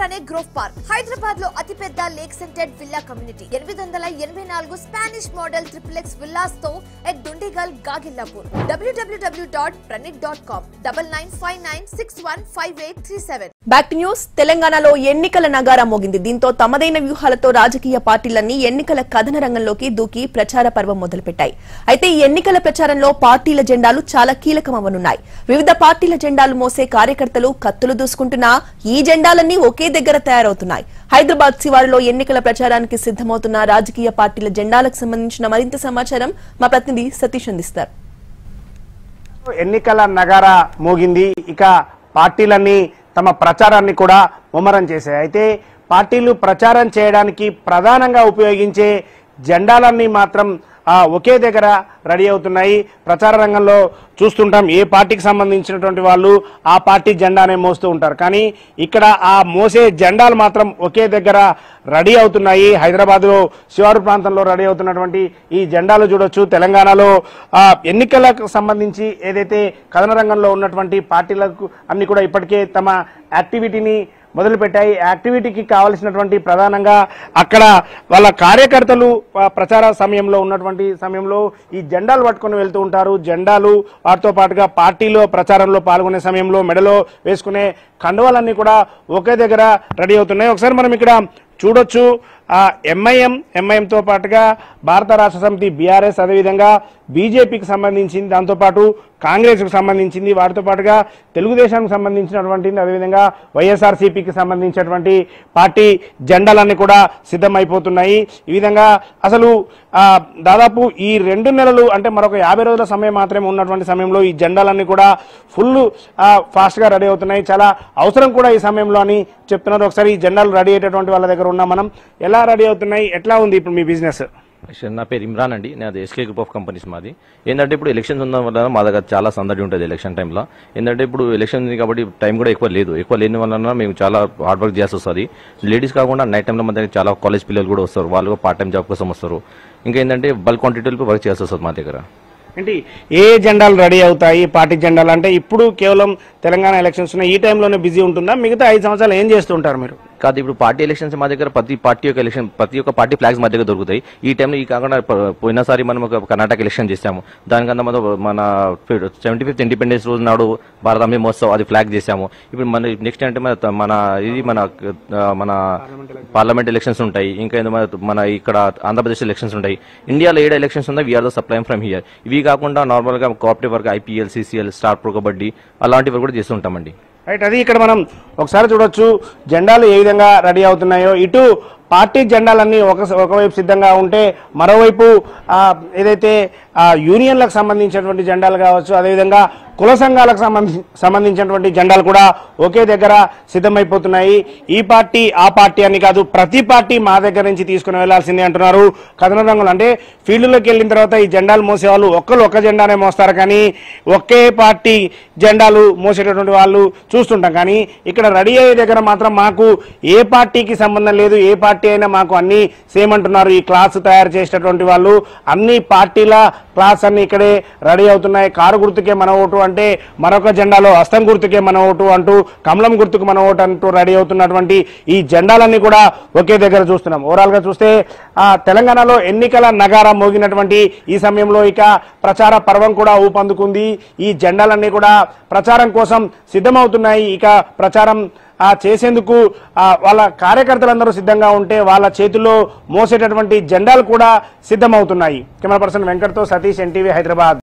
పక్కనే grove park Hyderabad లో అతిపెద్ద lake scented villa community 884 Spanish model XXX villas తో at Dundigal Gagillapur www.pranit.com 9959615837 back to news తెలంగాణలో ఎన్నికల నగారా మోగింది. దీంతో తమదైన వ్యూహాలతో రాజకీయ పార్టీలన్నీ ఎన్నికల కథన రంగంలోకి దూకి ప్రచార పర్వం మొదలుపెట్టాయి. అయితే ఈ ఎన్నికల ప్రచారంలో పార్టీల జెండాలు చాలా కీలకమవనున్నాయి. వివిధ పార్టీల జెండాలు మోసే కార్యకర్తలు కత్తులు దూసుకుంటున్నా ఈ జెండాలన్నీ ఒకే దగ్గర తయారవుతున్నాయి. హైదరాబాద్ శివారులో ఎన్నికల ప్రచారానికి సిద్దమవుతున్న రాజకీయ పార్టీల జెండాలకు సంబంధించిన మరింత సమాచారం మా ప్రతినిధి సతీష్ అందిస్తారు. ఎన్నికల నగారా మోగింది. ఇక పార్టీలన్నీ తమ ప్రచారాన్ని కూడా ముమ్మరం చేశాయి. అయితే పార్టీలు ప్రచారం చేయడానికి ప్రధానంగా ఉపయోగించే జెండాలన్నీ మాత్రం ఒకే దగ్గర రెడీ అవుతున్నాయి. ప్రచార రంగంలో చూస్తుంటాం ఏ పార్టీకి సంబంధించినటువంటి వాళ్ళు ఆ పార్టీ జెండానే మోస్తూ ఉంటారు. కానీ ఇక్కడ ఆ మోసే జెండాలు మాత్రం ఒకే దగ్గర రెడీ అవుతున్నాయి. హైదరాబాద్లో శివారు ప్రాంతంలో రెడీ అవుతున్నటువంటి ఈ జెండాలు చూడొచ్చు. తెలంగాణలో ఎన్నికలకు సంబంధించి ఏదైతే కథన రంగంలో ఉన్నటువంటి పార్టీలకు అన్ని కూడా ఇప్పటికే తమ యాక్టివిటీని మొదలుపెట్టాయి. యాక్టివిటీకి కావలసినటువంటి ప్రధానంగా అక్కడ వాళ్ళ కార్యకర్తలు ప్రచార సమయంలో ఉన్నటువంటి సమయంలో ఈ జెండాలు పట్టుకొని వెళ్తూ ఉంటారు. జెండాలు వాటితో పాటుగా పార్టీలో ప్రచారంలో పాల్గొనే సమయంలో మెడలో వేసుకునే కండువాలన్నీ కూడా ఒకే దగ్గర రెడీ అవుతున్నాయి. ఒకసారి మనం ఇక్కడ చూడొచ్చు. ఎంఐఎంతో పాటుగా భారత రాష్ట్ర సమితి BRS, అదేవిధంగా బీజేపీకి సంబంధించింది, దాంతోపాటు కాంగ్రెస్కు సంబంధించింది, వాటితో పాటుగా తెలుగుదేశానికి సంబంధించినటువంటిది, అదేవిధంగా వైఎస్ఆర్సీపీకి సంబంధించినటువంటి పార్టీ జెండాలన్నీ కూడా సిద్ధమైపోతున్నాయి. ఈ విధంగా అసలు దాదాపు ఈ 2 నెలలు అంటే మరొక 50 రోజుల సమయం మాత్రమే ఉన్నటువంటి సమయంలో ఈ జెండాలన్నీ కూడా ఫుల్ ఫాస్ట్గా రెడీ అవుతున్నాయి. చాలా అవసరం కూడా ఈ సమయంలో అని చెప్తున్నారు. ఒకసారి ఈ జెండాలు రెడీ అయ్యేటటువంటి వాళ్ళ దగ్గర ఉన్నాం మనం. ఎలా రెడీ అవుతున్నాయి, ఎట్లా ఉంది ఇప్పుడు మీ బిజినెస్? నా పేరు ఇమ్రాన్ అండి. నాది SK గ్రూప్ ఆఫ్ కంపెనీస్ మాది. ఏంటంటే ఇప్పుడు ఎలక్షన్స్ ఉన్న వల్ల మా దగ్గర చాలా సందడి ఉంటుంది ఎలక్షన్ టైంలో. ఏంటంటే ఇప్పుడు ఎలక్షన్ ఉంది కాబట్టి టైం కూడా ఎక్కువ లేని వలన మేము చాలా హార్డ్ వర్క్ చేయాల్సి వస్తుంది. లేడీస్ కాకుండా నైట్ టైంలో మా దగ్గర చాలా కాలేజ్ పిల్లలు కూడా వస్తారు. వాళ్ళు పార్ట్ టైం జాబ్ కోసం వస్తారు. ఇంకా ఏంటంటే బల్క్ క్వాంటిటీలో వర్క్ చేయాల్సి వస్తుంది మా దగ్గర. ఏంటి ఏ జెండాలు రెడీ అవుతాయి పార్టీ జెండాలు అంటే? ఇప్పుడు కేవలం తెలంగాణ ఎలక్షన్స్ ఉన్నాయి, ఈ టైంలోనే బిజీ ఉంటుందా? మిగతా 5 సంవత్సరాలు ఏం చేస్తుంటారు మీరు? కాదు, ఇప్పుడు పార్టీ ఎలక్షన్స్ మా దగ్గర ప్రతి ఒక్క పార్టీ ఫ్లాగ్స్ మా దగ్గర దొరుకుతాయి. ఈ టైంలో ఈ కాకుండా పోయినసారి మనం ఒక కర్ణాటక ఎలక్షన్ చేసాము. దానికన్నా మన 75th ఇండిపెండెన్స్ రోజు నాడు భారతాంబే మహోత్సవ్ అది ఫ్లాగ్ చేసాము. ఇప్పుడు మన నెక్స్ట్ అంటే మన పార్లమెంట్ ఎలక్షన్స్ ఉంటాయి. ఇంకా మన ఇక్కడ ఆంధ్రప్రదేశ్ ఎలక్షన్స్ ఉంటాయి. ఇండియాలో 7 ఎలక్షన్స్ ఉన్నాయి. We are the supplying from here. ఇవి కాకుండా నార్మల్గా cooperative work, IPL, CCL, star pro kabaddi అలాంటివి కూడా చేస్తుంటామండి. రైట్, అది ఇక్కడ మనం ఒకసారి చూడొచ్చు జెండాలు ఏ విధంగా రెడీ అవుతున్నాయో. ఇటు పార్టీ జెండాలన్నీ ఒకవైపు సిద్ధంగా ఉంటే మరోవైపు ఏదైతే యూనియన్లకు సంబంధించినటువంటి జెండాలు కావచ్చు, అదేవిధంగా కుల సంఘాలకు సంబంధించినటువంటి జెండాలు కూడా ఒకే దగ్గర సిద్ధమైపోతున్నాయి. ఈ పార్టీ ఆ పార్టీ అని కాదు, ప్రతి పార్టీ మా దగ్గర నుంచి తీసుకుని వెళ్లాల్సిందే అంటున్నారు కథన రంగులు. అంటే ఫీల్డ్లోకి వెళ్ళిన తర్వాత ఈ జెండాలు మోసేవాళ్ళు ఒక్క జెండానే మోస్తారు, కానీ ఒకే పార్టీ జెండాలు మోసేటటువంటి వాళ్ళు చూస్తుంటాం. కానీ ఇక్కడ రెడీ అయ్యే దగ్గర మాత్రం మాకు ఏ పార్టీకి సంబంధం లేదు, ఏ పార్టీ అయినా మాకు అన్ని సేమ్ అంటున్నారు. ఈ క్లాస్ తయారు చేసేటటువంటి వాళ్ళు అన్ని పార్టీల క్లాస్ అన్ని ఇక్కడే రెడీ అవుతున్నాయి. కారు గుర్తుకే మన ఓటు అంటే, మరొక జెండాలో హస్తం గుర్తుకే మన ఓటు అంటూ, కమలం గుర్తుకు మన ఓటు అంటూ రెడీ అవుతున్నటువంటి ఈ జెండాలన్నీ కూడా ఒకే దగ్గర చూస్తున్నాం. ఓవరాల్ గా చూస్తే తెలంగాణలో ఎన్నికల నగారా మోగినటువంటి ఈ సమయంలో ఇక ప్రచార పర్వం కూడా ఊపందుకుంది. ఈ జెండాలన్నీ కూడా ప్రచారం కోసం సిద్ధమవుతున్నాయి. ఇక ప్రచారం చేసేందుకు వాళ్ళ కార్యకర్తలందరూ సిద్ధంగా ఉంటే వాళ్ళ చేతుల్లో మోసేటటువంటి జెండాలు కూడా సిద్ధమవుతున్నాయి. కెమెరా పర్సన్ వెంకట్తో సతీష్, NTV, హైదరాబాద్.